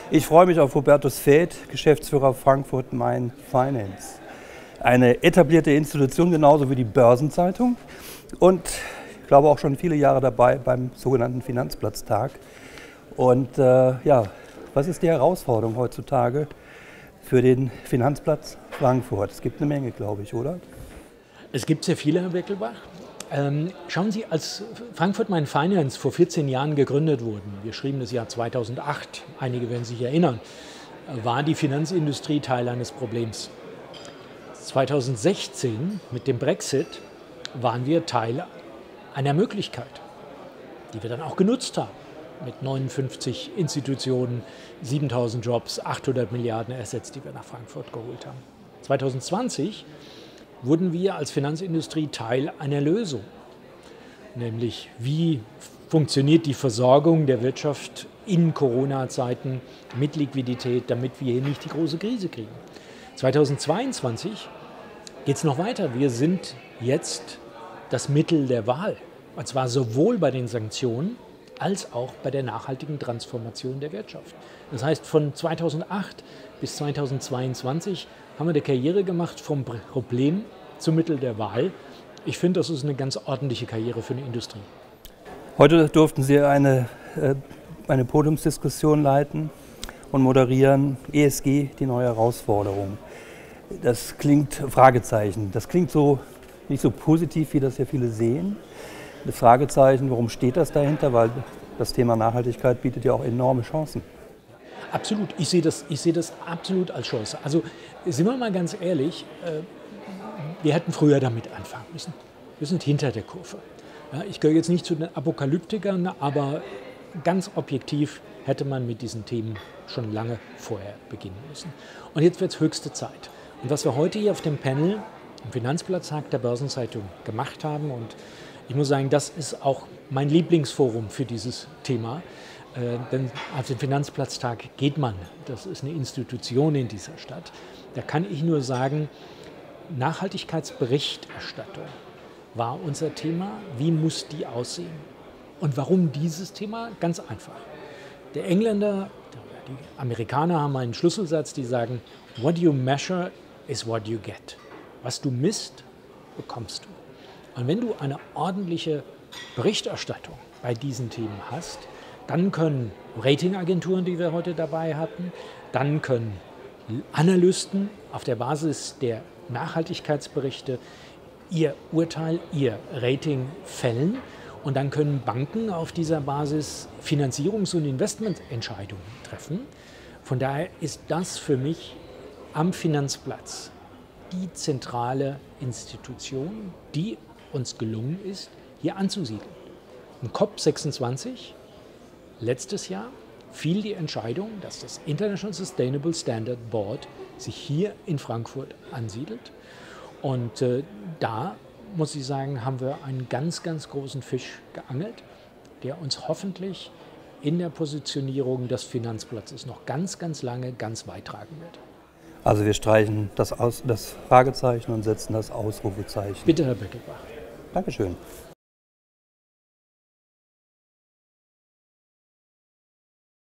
Ich freue mich auf Hubertus Veth, Geschäftsführer Frankfurt Main Finance. Eine etablierte Institution, genauso wie die Börsenzeitung und ich glaube auch schon viele Jahre dabei beim sogenannten Finanzplatztag. Und was ist die Herausforderung heutzutage für den Finanzplatz Frankfurt? Es gibt eine Menge, glaube ich, oder? Es gibt sehr viele, Herr Beckelbach. Schauen Sie, als Frankfurt Main Finance vor 14 Jahren gegründet wurden, wir schrieben das Jahr 2008, einige werden sich erinnern, war die Finanzindustrie Teil eines Problems. 2016 mit dem Brexit waren wir Teil einer Möglichkeit, die wir dann auch genutzt haben. Mit 59 Institutionen, 7.000 Jobs, 800 Milliarden Assets, die wir nach Frankfurt geholt haben. 2020 wurden wir als Finanzindustrie Teil einer Lösung, nämlich wie funktioniert die Versorgung der Wirtschaft in Corona-Zeiten mit Liquidität, damit wir hier nicht die große Krise kriegen. 2022 geht es noch weiter. Wir sind jetzt das Mittel der Wahl, und zwar sowohl bei den Sanktionen als auch bei der nachhaltigen Transformation der Wirtschaft. Das heißt, von 2008 bis 2022 haben wir eine Karriere gemacht vom Problem zum Mittel der Wahl. Ich finde, das ist eine ganz ordentliche Karriere für eine Industrie. Heute durften Sie eine Podiumsdiskussion leiten und moderieren. ESG, die neue Herausforderung. Das klingt Fragezeichen. Das klingt so nicht so positiv, wie das ja viele sehen. Das Fragezeichen, warum steht das dahinter? Weil das Thema Nachhaltigkeit bietet ja auch enorme Chancen. Absolut, ich sehe das absolut als Chance. Also sind wir mal ganz ehrlich, wir hätten früher damit anfangen müssen. Wir sind hinter der Kurve. Ja, ich gehöre jetzt nicht zu den Apokalyptikern, aber ganz objektiv hätte man mit diesen Themen schon lange vorher beginnen müssen. Und jetzt wird es höchste Zeit. Und was wir heute hier auf dem Panel im Finanzplatztag der Börsenzeitung gemacht haben, und ich muss sagen, das ist auch mein Lieblingsforum für dieses Thema. Denn auf den Finanzplatztag geht man. Das ist eine Institution in dieser Stadt. Da kann ich nur sagen, Nachhaltigkeitsberichterstattung war unser Thema. Wie muss die aussehen? Und warum dieses Thema? Ganz einfach. Der Engländer, die Amerikaner haben einen Schlüsselsatz, die sagen, what you measure is what you get. Was du misst, bekommst du. Und wenn du eine ordentliche Berichterstattung bei diesen Themen hast, dann können Ratingagenturen, die wir heute dabei hatten, dann können Analysten auf der Basis der Nachhaltigkeitsberichte ihr Urteil, ihr Rating fällen und dann können Banken auf dieser Basis Finanzierungs- und Investmententscheidungen treffen. Von daher ist das für mich am Finanzplatz die zentrale Institution, die uns gelungen ist, hier anzusiedeln. Im COP26 letztes Jahr fiel die Entscheidung, dass das International Sustainable Standard Board sich hier in Frankfurt ansiedelt. Und da, muss ich sagen, haben wir einen ganz, ganz großen Fisch geangelt, der uns hoffentlich in der Positionierung des Finanzplatzes noch ganz, ganz lange ganz weit tragen wird. Also wir streichen das Fragezeichen und setzen das Ausrufezeichen. Bitte, Herr Beckelbach. Dankeschön.